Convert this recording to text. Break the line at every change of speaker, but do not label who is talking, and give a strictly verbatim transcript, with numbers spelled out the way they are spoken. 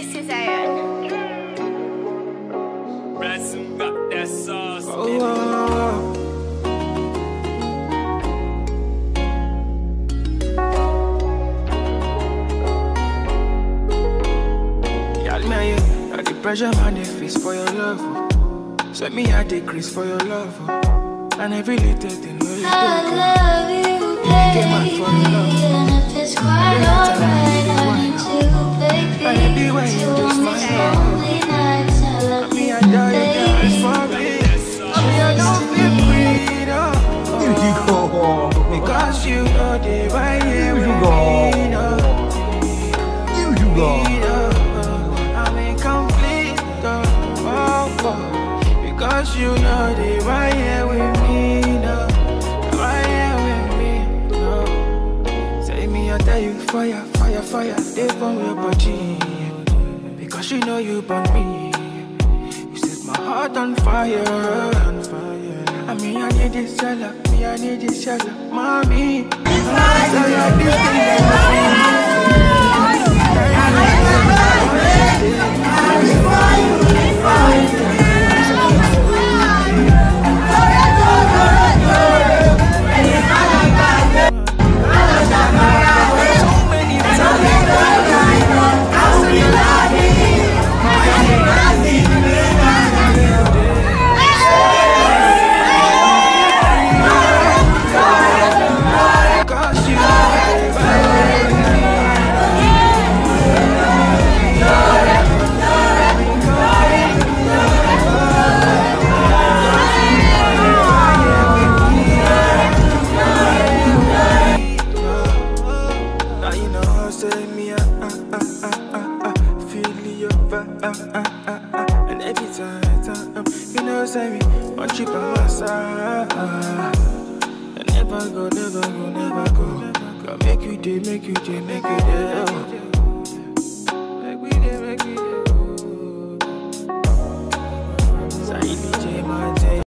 This is Aaron.
Ransom got that sauce.
Oh, oh. Y'all me, I the pressure man they face for your love. Oh. So me I decrease for your love. Oh. And every little thing will you do.
I love you, baby. And if it's quite alright, I need to, baby. Till we miss lonely nights. I love
Me
you,
I die, you
baby.
die for me. I don't feel freedom. Because you know the right here with me. I'm incomplete. Oh, oh. Because you know the right here with me. No. Right here with me. No. Say me, I tell you, fire, fire, fire. They burn your body. Because you know you burn me. You set my heart on fire, on fire. I mean, I need this shelter, me, I need this shelter, mommy. I'm sorry, I need and every time, time, you know, say me, want you by my side. I never go, never go, never go. Go make you day, make you day, make you day.